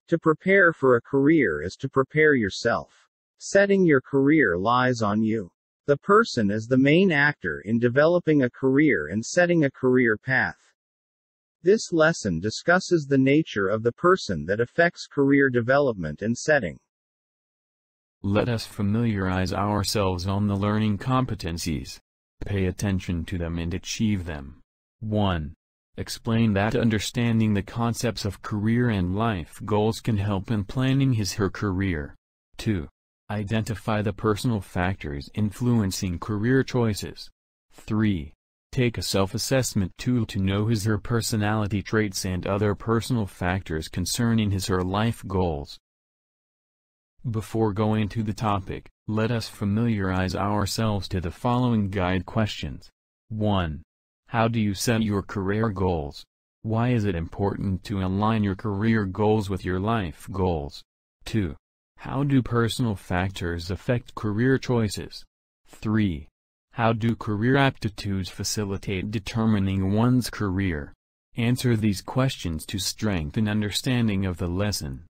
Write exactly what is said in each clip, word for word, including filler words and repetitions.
To prepare for a career is to prepare yourself. Setting your career lies on you. The person is the main actor in developing a career and setting a career path. This lesson discusses the nature of the person that affects career development and setting. Let us familiarize ourselves on the learning competencies. Pay attention to them and achieve them. one. Explain that understanding the concepts of career and life goals can help in planning his/her career. two. Identify the personal factors influencing career choices. three. Take a self-assessment tool to know his/her personality traits and other personal factors concerning his/her life goals. Before going to the topic, let us familiarize ourselves to the following guide questions. one. How do you set your career goals? Why is it important to align your career goals with your life goals? two. How do personal factors affect career choices? three. How do career aptitudes facilitate determining one's career? Answer these questions to strengthen understanding of the lesson.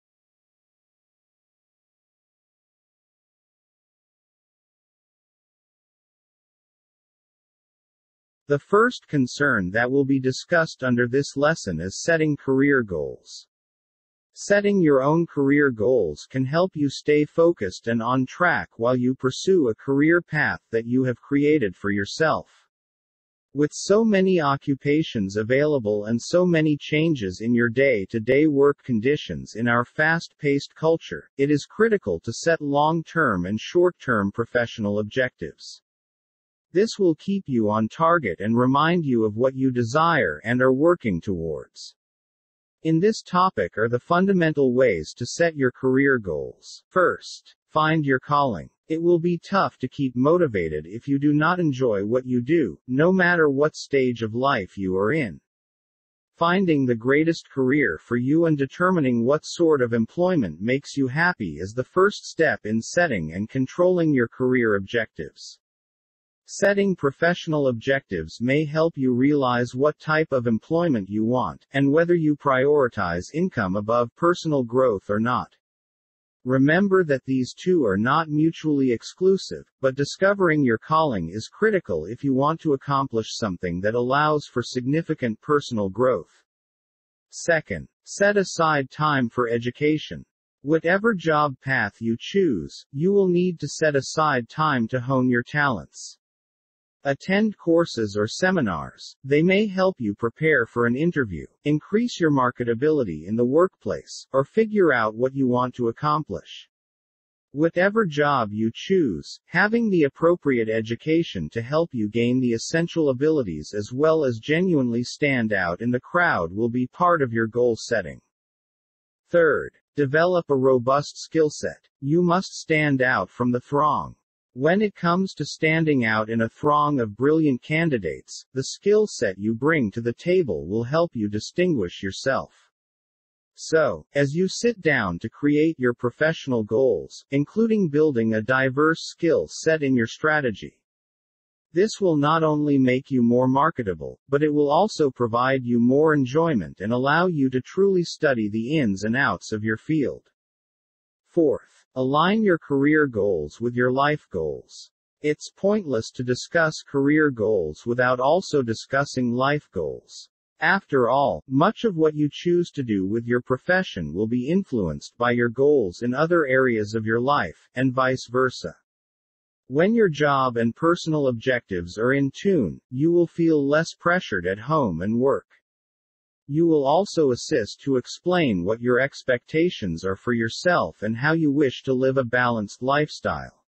The first concern that will be discussed under this lesson is setting career goals. Setting your own career goals can help you stay focused and on track while you pursue a career path that you have created for yourself. With so many occupations available and so many changes in your day-to-day work conditions in our fast-paced culture, it is critical to set long-term and short-term professional objectives. This will keep you on target and remind you of what you desire and are working towards. In this topic are the fundamental ways to set your career goals. First, find your calling. It will be tough to keep motivated if you do not enjoy what you do, no matter what stage of life you are in. Finding the greatest career for you and determining what sort of employment makes you happy is the first step in setting and controlling your career objectives. Setting professional objectives may help you realize what type of employment you want, and whether you prioritize income above personal growth or not. Remember that these two are not mutually exclusive, but discovering your calling is critical if you want to accomplish something that allows for significant personal growth. Second, set aside time for education. Whatever job path you choose, you will need to set aside time to hone your talents. Attend courses or seminars. They may help you prepare for an interview, increase your marketability in the workplace, or figure out what you want to accomplish. Whatever job you choose, having the appropriate education to help you gain the essential abilities as well as genuinely stand out in the crowd will be part of your goal setting. Third, develop a robust skill set. You must stand out from the throng. When it comes to standing out in a throng of brilliant candidates, the skill set you bring to the table will help you distinguish yourself. So, as you sit down to create your professional goals, including building a diverse skill set in your strategy, this will not only make you more marketable, but it will also provide you more enjoyment and allow you to truly study the ins and outs of your field. Fourth, align your career goals with your life goals. It's pointless to discuss career goals without also discussing life goals. After all, much of what you choose to do with your profession will be influenced by your goals in other areas of your life, and vice versa. When your job and personal objectives are in tune, you will feel less pressured at home and work. You will also assist to explain what your expectations are for yourself and how you wish to live a balanced lifestyle.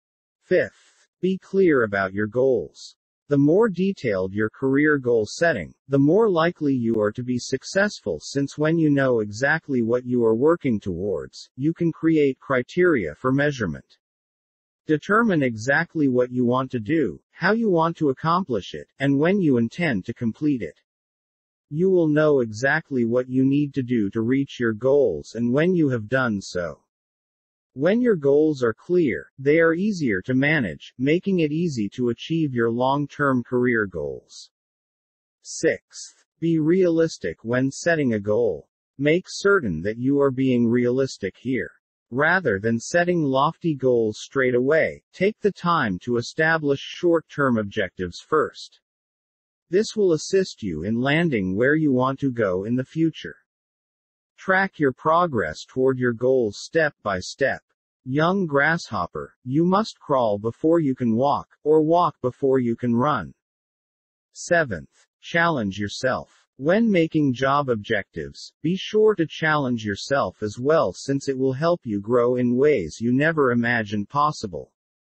Fifth, be clear about your goals. The more detailed your career goal setting, the more likely you are to be successful, since when you know exactly what you are working towards, you can create criteria for measurement. Determine exactly what you want to do, how you want to accomplish it, and when you intend to complete it. You will know exactly what you need to do to reach your goals and when you have done so. When your goals are clear, they are easier to manage, making it easy to achieve your long-term career goals. Sixth, be realistic when setting a goal. Make certain that you are being realistic here. Rather than setting lofty goals straight away, take the time to establish short-term objectives first. This will assist you in landing where you want to go in the future. Track your progress toward your goals step by step. Young grasshopper, you must crawl before you can walk, or walk before you can run. Seventh, challenge yourself. When making job objectives, be sure to challenge yourself as well, since it will help you grow in ways you never imagined possible.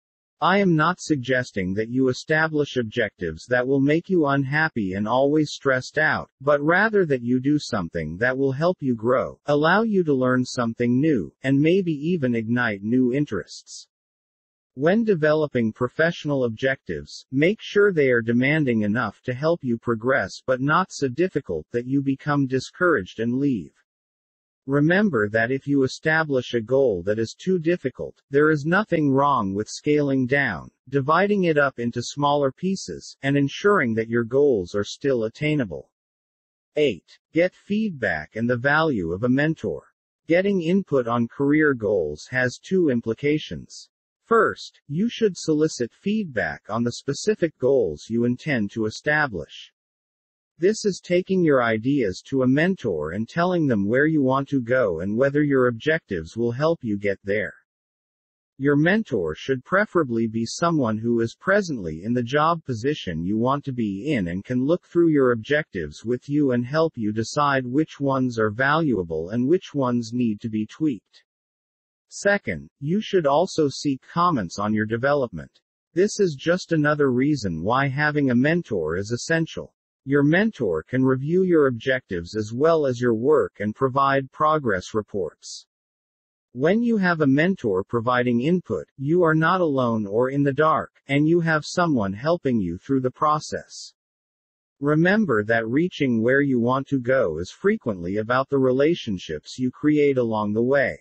I am not suggesting that you establish objectives that will make you unhappy and always stressed out, but rather that you do something that will help you grow, allow you to learn something new, and maybe even ignite new interests. When developing professional objectives, make sure they are demanding enough to help you progress but not so difficult that you become discouraged and leave. Remember that if you establish a goal that is too difficult, there is nothing wrong with scaling down, dividing it up into smaller pieces, and ensuring that your goals are still attainable. eight. Get feedback and the value of a mentor. Getting input on career goals has two implications. First, you should solicit feedback on the specific goals you intend to establish. This is taking your ideas to a mentor and telling them where you want to go and whether your objectives will help you get there. Your mentor should preferably be someone who is presently in the job position you want to be in and can look through your objectives with you and help you decide which ones are valuable and which ones need to be tweaked. Second, you should also seek comments on your development. This is just another reason why having a mentor is essential. Your mentor can review your objectives as well as your work and provide progress reports. When you have a mentor providing input, you are not alone or in the dark, and you have someone helping you through the process. Remember that reaching where you want to go is frequently about the relationships you create along the way.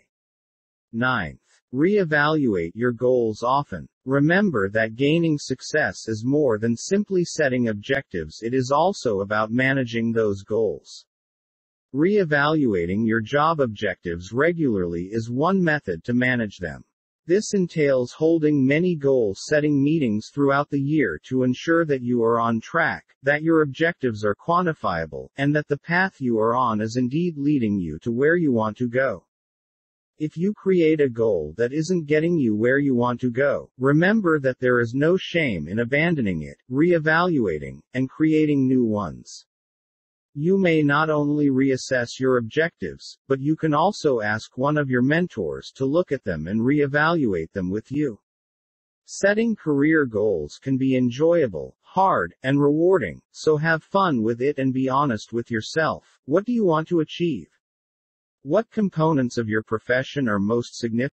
Ninth. Re-evaluate your goals often. Remember that gaining success is more than simply setting objectives, it is also about managing those goals. Re-evaluating your job objectives regularly is one method to manage them. This entails holding many goal-setting meetings throughout the year to ensure that you are on track, that your objectives are quantifiable, and that the path you are on is indeed leading you to where you want to go. If you create a goal that isn't getting you where you want to go, remember that there is no shame in abandoning it, re-evaluating, and creating new ones. You may not only reassess your objectives, but you can also ask one of your mentors to look at them and re-evaluate them with you. Setting career goals can be enjoyable, hard, and rewarding, so have fun with it and be honest with yourself. What do you want to achieve? What components of your profession are most significant?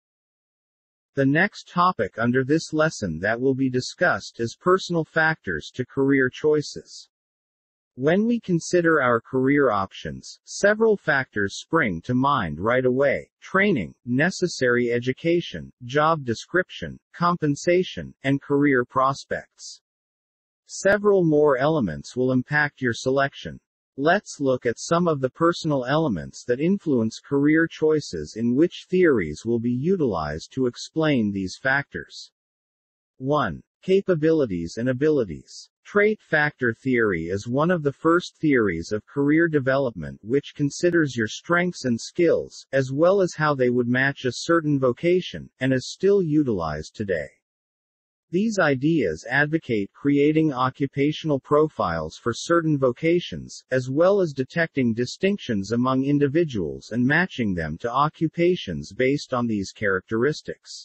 The next topic under this lesson that will be discussed is personal factors to career choices. When we consider our career options, several factors spring to mind right away: training, necessary education, job description, compensation, and career prospects. Several more elements will impact your selection. Let's look at some of the personal elements that influence career choices in which theories will be utilized to explain these factors. one. Capabilities and abilities. Trait factor theory is one of the first theories of career development which considers your strengths and skills, as well as how they would match a certain vocation, and is still utilized today. These ideas advocate creating occupational profiles for certain vocations, as well as detecting distinctions among individuals and matching them to occupations based on these characteristics.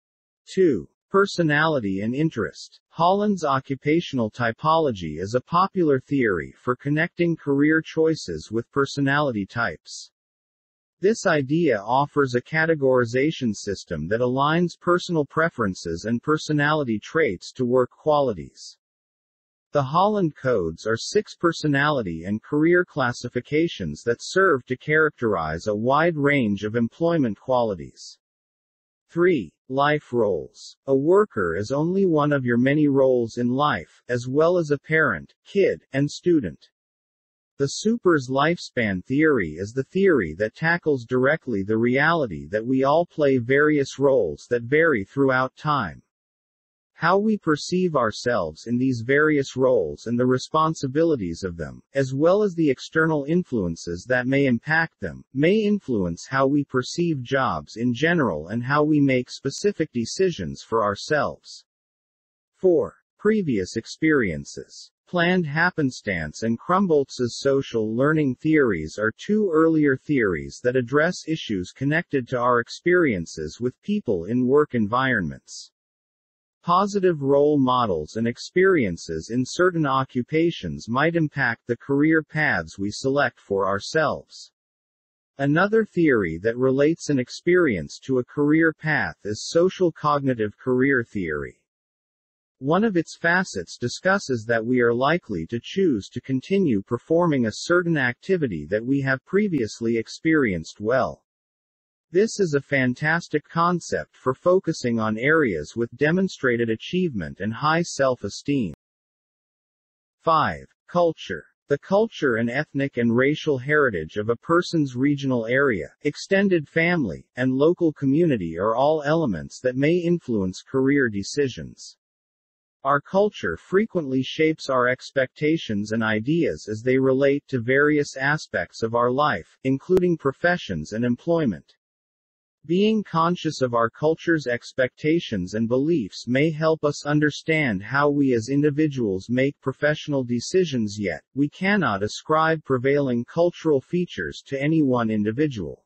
two. Personality and interest. Holland's occupational typology is a popular theory for connecting career choices with personality types. This idea offers a categorization system that aligns personal preferences and personality traits to work qualities. The Holland codes are six personality and career classifications that serve to characterize a wide range of employment qualities. three. Life roles. A worker is only one of your many roles in life, as well as a parent, kid, and student. The Super's lifespan theory is the theory that tackles directly the reality that we all play various roles that vary throughout time. How we perceive ourselves in these various roles and the responsibilities of them, as well as the external influences that may impact them, may influence how we perceive jobs in general and how we make specific decisions for ourselves. four. Previous experiences. Planned happenstance and Krumboltz's social learning theories are two earlier theories that address issues connected to our experiences with people in work environments. Positive role models and experiences in certain occupations might impact the career paths we select for ourselves. Another theory that relates an experience to a career path is social cognitive career theory. One of its facets discusses that we are likely to choose to continue performing a certain activity that we have previously experienced well. This is a fantastic concept for focusing on areas with demonstrated achievement and high self-esteem. five. Culture. The culture and ethnic and racial heritage of a person's regional area, extended family, and local community are all elements that may influence career decisions. Our culture frequently shapes our expectations and ideas as they relate to various aspects of our life, including professions and employment. Being conscious of our culture's expectations and beliefs may help us understand how we as individuals make professional decisions, yet we cannot ascribe prevailing cultural features to any one individual.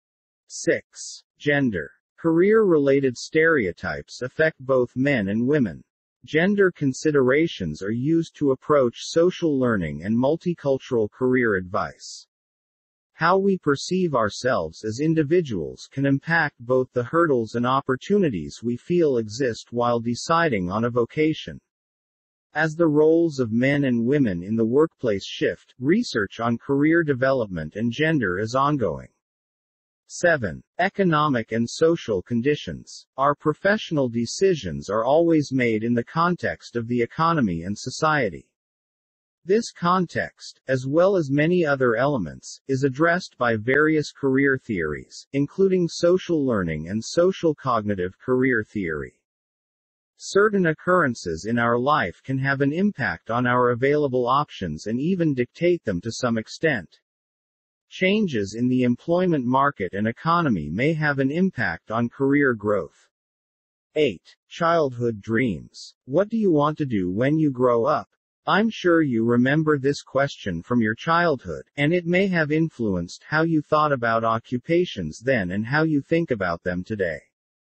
six. Gender. Career-related stereotypes affect both men and women. Gender considerations are used to approach social learning and multicultural career advice. How we perceive ourselves as individuals can impact both the hurdles and opportunities we feel exist while deciding on a vocation. As the roles of men and women in the workplace shift, research on career development and gender is ongoing. seven. Economic and social conditions. Our professional decisions are always made in the context of the economy and society. This context, as well as many other elements, is addressed by various career theories, including social learning and social cognitive career theory. Certain occurrences in our life can have an impact on our available options and even dictate them to some extent. Changes in the employment market and economy may have an impact on career growth. eight. Childhood dreams. What do you want to do when you grow up? I'm sure you remember this question from your childhood, and it may have influenced how you thought about occupations then and how you think about them today.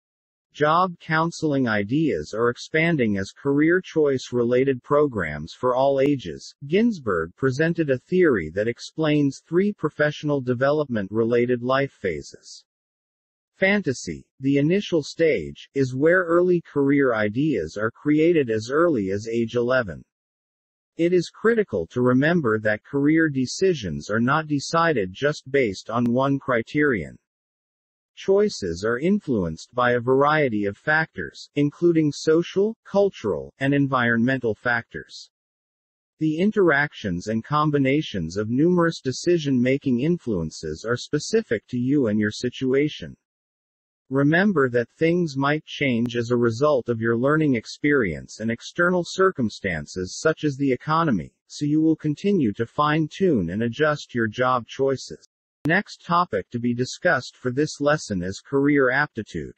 Job counseling ideas are expanding as career choice-related programs for all ages. Ginsberg presented a theory that explains three professional development-related life phases. Fantasy, the initial stage, is where early career ideas are created as early as age eleven. It is critical to remember that career decisions are not decided just based on one criterion. Choices are influenced by a variety of factors, including social, cultural, and environmental factors. The interactions and combinations of numerous decision-making influences are specific to you and your situation. Remember that things might change as a result of your learning experience and external circumstances such as the economy, so you will continue to fine-tune and adjust your job choices. Next topic to be discussed for this lesson is career aptitude.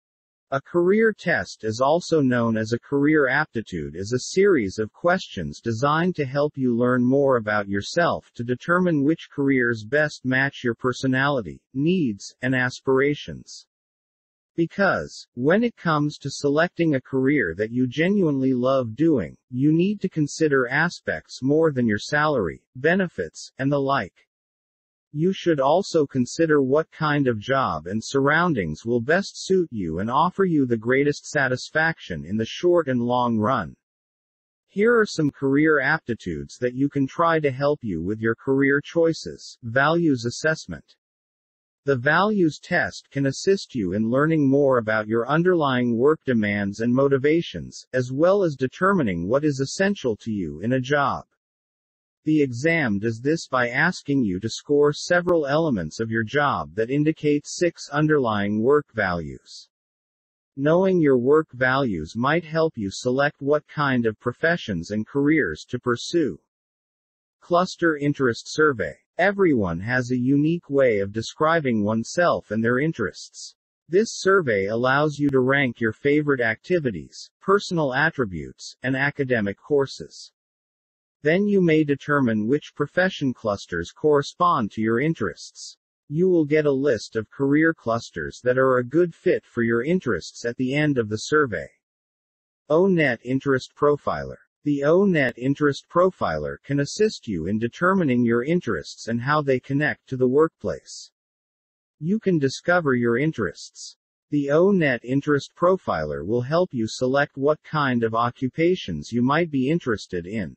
A career test, is also known as a career aptitude, is a series of questions designed to help you learn more about yourself to determine which careers best match your personality, needs, and aspirations. Because, when it comes to selecting a career that you genuinely love doing, you need to consider aspects more than your salary, benefits, and the like. You should also consider what kind of job and surroundings will best suit you and offer you the greatest satisfaction in the short and long run. Here are some career aptitudes that you can try to help you with your career choices. Values assessment. The values test can assist you in learning more about your underlying work demands and motivations, as well as determining what is essential to you in a job. The exam does this by asking you to score several elements of your job that indicate six underlying work values. Knowing your work values might help you select what kind of professions and careers to pursue. Cluster Interest Survey. Everyone has a unique way of describing oneself and their interests. This survey allows you to rank your favorite activities, personal attributes, and academic courses. Then you may determine which profession clusters correspond to your interests. You will get a list of career clusters that are a good fit for your interests at the end of the survey. O Net Interest Profiler. The O Net Interest Profiler can assist you in determining your interests and how they connect to the workplace. You can discover your interests. The O Net Interest Profiler will help you select what kind of occupations you might be interested in.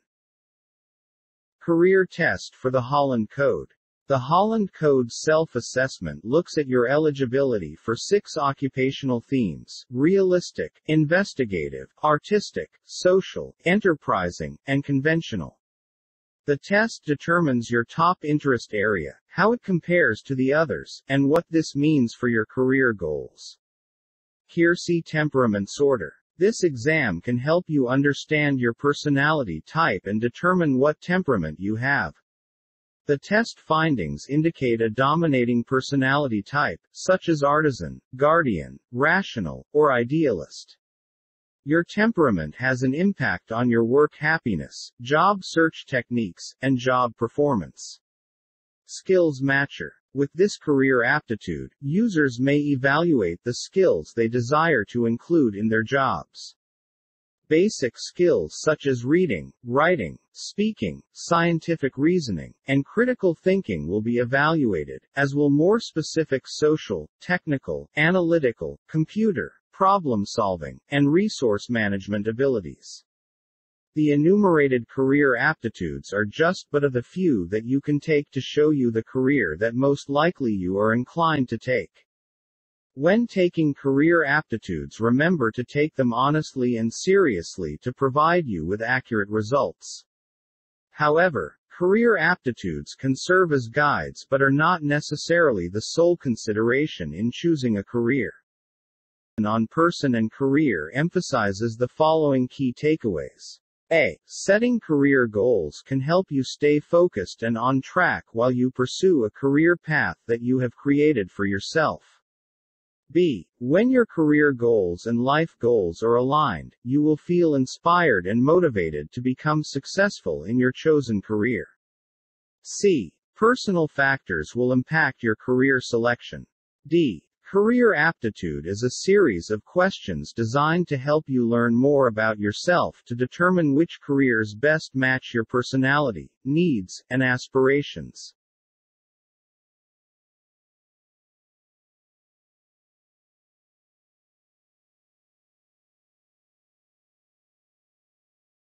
Career Test for the Holland Code. The Holland Code self-assessment looks at your eligibility for six occupational themes: realistic, investigative, artistic, social, enterprising, and conventional. The test determines your top interest area, how it compares to the others, and what this means for your career goals. Keirsey Temperament Sorter. This exam can help you understand your personality type and determine what temperament you have. The test findings indicate a dominating personality type, such as artisan, guardian, rational, or idealist. Your temperament has an impact on your work happiness, job search techniques, and job performance. Skills Matcher. With this career aptitude, users may evaluate the skills they desire to include in their jobs. Basic skills such as reading, writing, speaking, scientific reasoning, and critical thinking will be evaluated, as will more specific social, technical, analytical, computer, problem-solving, and resource management abilities. The enumerated career aptitudes are just but of the few that you can take to show you the career that most likely you are inclined to take. When taking career aptitudes, remember to take them honestly and seriously to provide you with accurate results. However, career aptitudes can serve as guides but are not necessarily the sole consideration in choosing a career. On Person and Career emphasizes the following key takeaways. A. Setting career goals can help you stay focused and on track while you pursue a career path that you have created for yourself. B. When your career goals and life goals are aligned, you will feel inspired and motivated to become successful in your chosen career. C. Personal factors will impact your career selection. D. Career aptitude is a series of questions designed to help you learn more about yourself to determine which careers best match your personality, needs, and aspirations.